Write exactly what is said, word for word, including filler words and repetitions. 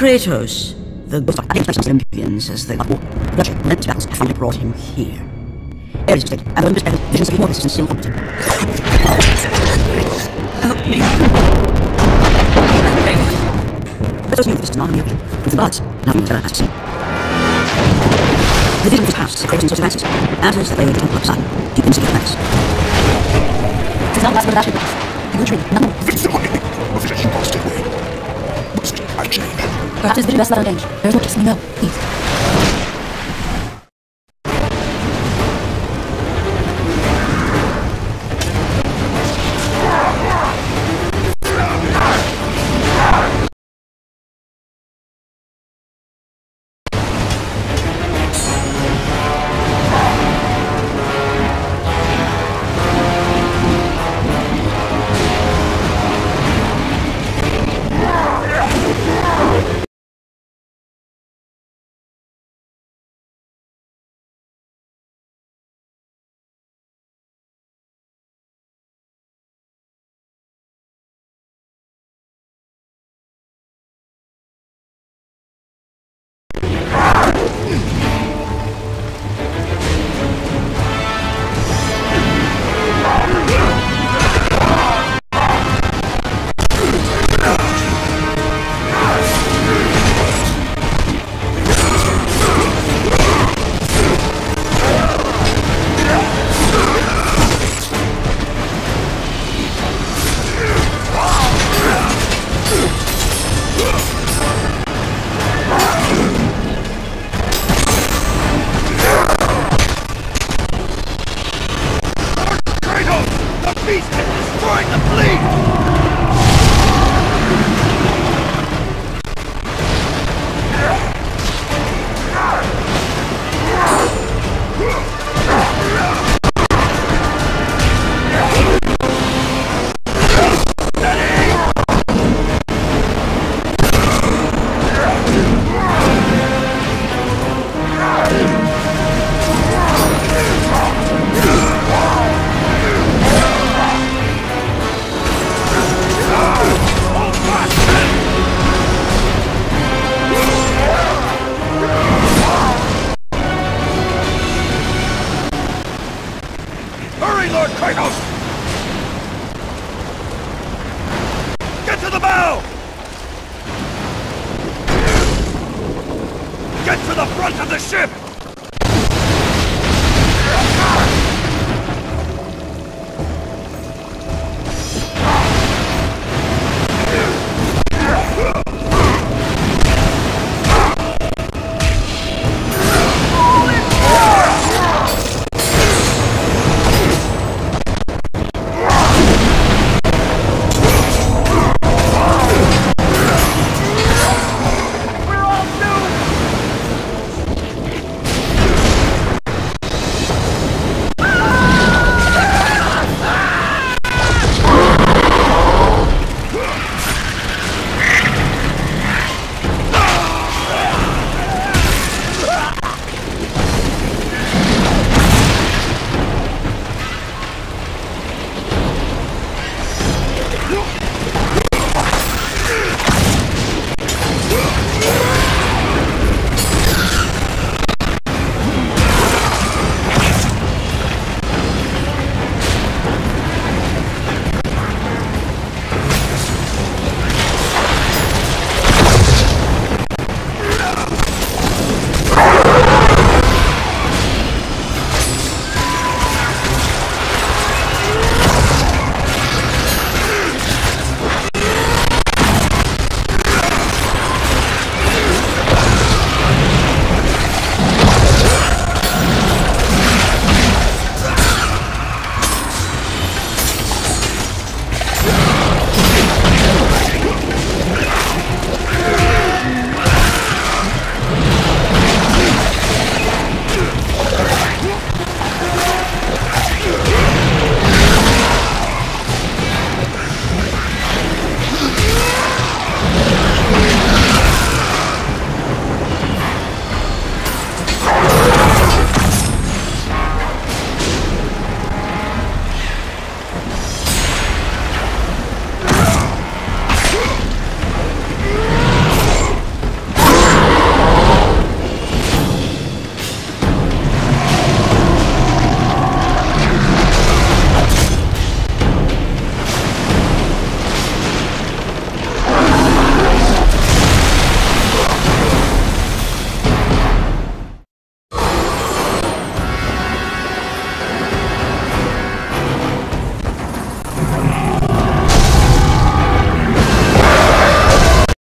Kratos, the ghost of the Olympians as the god war, bloodshed, relentless battles have finally brought him here. Ares state, and Olympus Epic, visions of immortals and still haunted. Help me. Kratos knew this was not a miracle. With the gods, nothing was ever as seen. The vision of his past, Kratos' source of answers, answers that lay in the temple of Poseidon, deep in the secret planets. It is not the last word of Ashley Pass. He will dream, none more. It's the money. A vision he lost away. Must I change? Perhaps his vision best left unchanged. There is more to something, no. Please. Kratos! Get to the bow! Get to the front of the ship!